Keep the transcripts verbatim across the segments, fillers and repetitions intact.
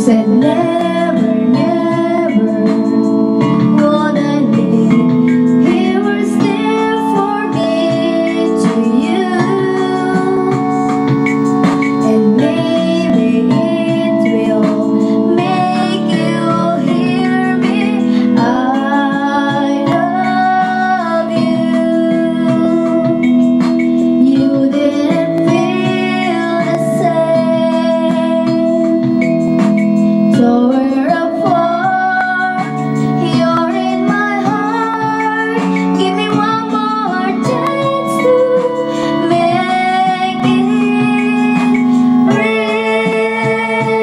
said never, never would I leave. You were still for me to you, and maybe it will make you hear me. I love you. You didn't feel the same. So we're apart, you're in my heart. Give me one more chance to make it real.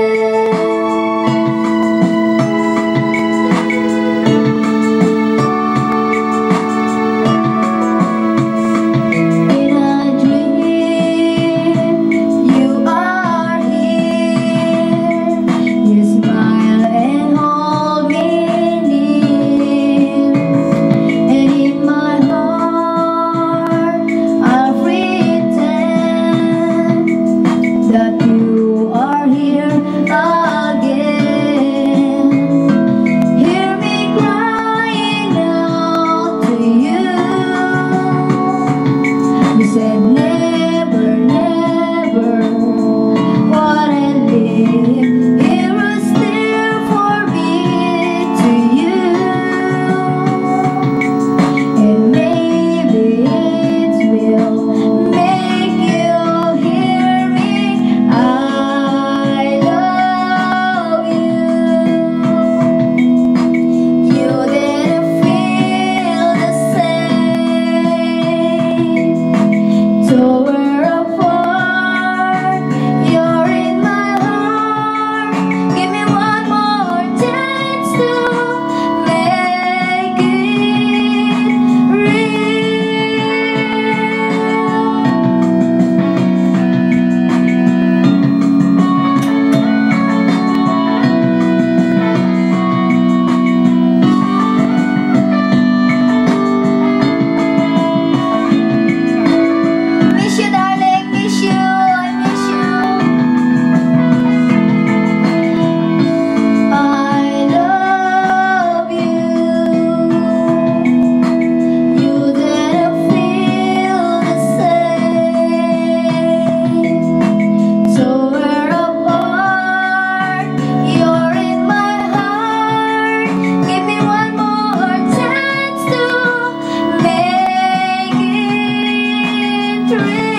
In a dream, you are here. You smile and hold me near, and in my heart I'll pretend that you are here again. Hear me crying out to you. You said never, never would I leave. It was still for me to you, and maybe it will make you hear me. I love you. You didn't feel the same. So we're apart, you're in my heart. Give me one more chance to make it real. Miss you, darling, miss you, I miss you. I love you. You didn't feel the same. So we're apart, you're in my heart. Give me one more chance to make it real.